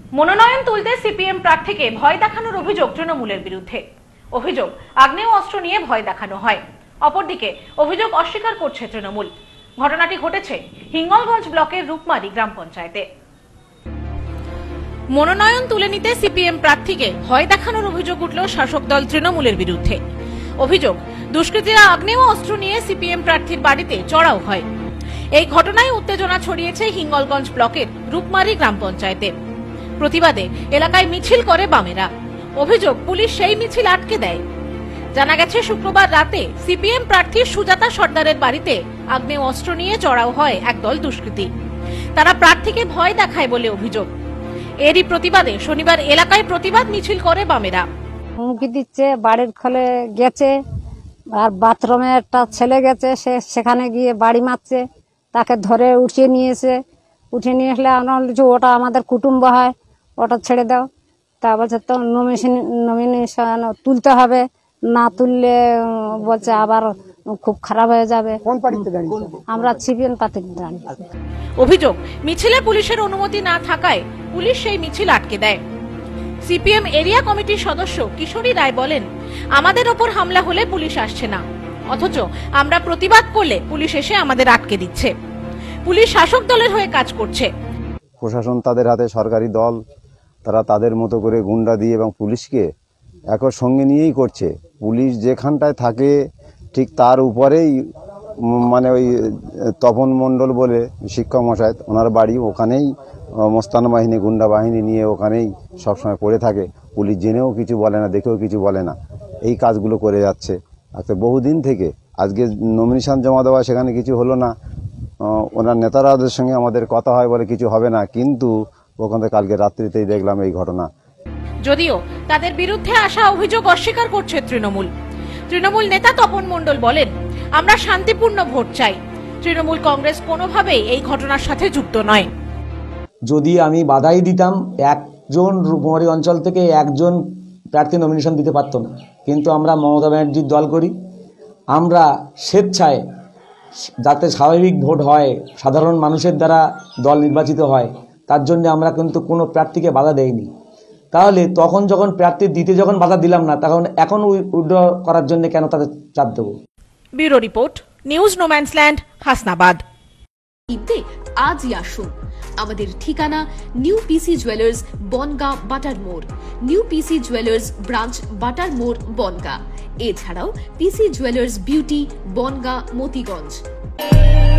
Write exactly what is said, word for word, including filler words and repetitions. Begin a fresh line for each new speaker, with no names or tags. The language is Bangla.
মনোনয়ন তুলতে সিপিএম প্রার্থীকে ভয় দেখানোর অভিযোগ তৃণমূলের বিরুদ্ধে। অভিযোগ আগ্নেয় অস্ত্র নিয়ে ভয় দেখানো হয়। অপরদিকে অভিযোগ অস্বীকার করছে তৃণমূল। ঘটনাটি ঘটেছে হিঙ্গলগঞ্জ ব্লকের রূপমারি গ্রাম পঞ্চায়েতে। মনোনয়ন তুলে নিতে সিপিএম প্রার্থীকে ভয় দেখানোর অভিযোগ উঠল শাসক দল তৃণমূলের বিরুদ্ধে। অভিযোগ দুষ্কৃতীরা আগ্নেয় অস্ত্র নিয়ে সিপিএম প্রার্থীর বাড়িতে চড়াও হয়। এই ঘটনায় উত্তেজনা ছড়িয়েছে হিঙ্গলগঞ্জ ব্লকের রূপমারি গ্রাম পঞ্চায়েতে। প্রতিবাদে এলাকায় মিছিল করে বামেরা। অভিযোগ পুলিশ সেই মিছিল আটকে দেয়। জানা গেছে শুক্রবার রাতে সিপিএম প্রার্থী সুজাতা সর্দারের বাড়িতে আগ্নেয় অস্ত্র নিয়ে চড়াও হয় একদল দুষ্কৃতী। তারা প্রার্থীকে ভয় দেখায় বলে অভিযোগ। এরই প্রতিবাদে শনিবার এলাকায় প্রতিবাদ মিছিল করে বামেরা।
হুমকি দিচ্ছে, বাড়ির খোলে গেছে, আর বাথরুমে একটা ছেলে গেছে, সে সেখানে গিয়ে বাড়ি মারছে, তাকে ধরে উঠিয়ে নিয়েছে। উঠিয়ে নিয়ে আসলে আমরা বলছি ওটা আমাদের কুটুম্ব হয়, ওটা ছেড়ে দাও। তা বলছে তো নমিনেশন নমিনেশন তুলতে হবে, না তুললে বলছে আবার খুব খারাপ হয়ে যাবে।
কোন পার্টিতে দাঁড়িয়ে?
আমরা সিপিএম পার্টিতে দাঁড়িয়ে।
অভিযোগ মিছিলে পুলিশের অনুমতি না থাকায় পুলিশ সেই মিছিল আটকে দেয়। সিপিএম এরিয়া কমিটির সদস্য কিশোরী রায় বলেন, আমাদের ওপর হামলা হলে পুলিশ আসছে না, অথচ আমরা প্রতিবাদ করলে পুলিশ এসে আমাদের আটকে দিচ্ছে। পুলিশ শাসক দলের হয়ে কাজ করছে।
প্রশাসন তাদের হাতে সরকারি দল, তারা তাদের মতো করে গুন্ডা দিয়ে এবং পুলিশকে একর সঙ্গে নিয়েই করছে। পুলিশ যেখানটায় থাকে ঠিক তার উপরেই মানে ওই তপন মণ্ডল বলে শিক্ষক মশাই, ওনার বাড়ি ওখানেই মোস্তান বাহিনী গুন্ডা বাহিনী নিয়ে ওখানেই সবসময় পড়ে থাকে। পুলিশ জেনেও কিছু বলে না, দেখেও কিছু বলে না, এই কাজগুলো করে যাচ্ছে। আজকে বহুদিন থেকে আজকে নমিনেশন জমা দেওয়া, সেখানে কিছু হলো না। ওনার নেতারাদের সঙ্গে আমাদের কথা হয় বলে কিছু হবে না, কিন্তু ওখান থেকে কালকে রাত্রিতেই দেখলাম এই ঘটনা।
যদিও তাদের বিরুদ্ধে আসা অভিযোগ অস্বীকার করছে তৃণমূল। তৃণমূল নেতা তপন মণ্ডল বলেন, আমরা শান্তিপূর্ণ ভোট চাই। তৃণমূল কংগ্রেস কোনোভাবেই এই ঘটনার সাথে যুক্ত নয়।
যদি আমি বাধাই দিতাম, একজন রূপমারি অঞ্চল থেকে একজন প্রার্থী নমিনেশন দিতে পারত না। কিন্তু আমরা মমতা ব্যানার্জির দল করি, আমরা স্বেচ্ছায় যাতে স্বাভাবিক ভোট হয়, সাধারণ মানুষের দ্বারা দল নির্বাচিত হয়, তার জন্য আমরা কিন্তু কোনো প্রার্থীকে বাধা দেইনি। তাহলে তখন যখন প্রার্থী দিতে যখন বাধা দিলাম না, তখন এখন উইথড্র করার জন্য কেন তাদের চাপ দেবো?
Bureau report, news no man's land, Hasnabad.
কিনতে আজই আসুন। আমাদের ঠিকানা নিউ পিসি জুয়েলার্স, বনগাঁ, বাটার মোড়। নিউ পিসি জুয়েলার্স ব্রাঞ্চ, বাটার মোড়, বনগাঁ। এছাড়াও PC jewellers beauty, Bongaon, Motiganj.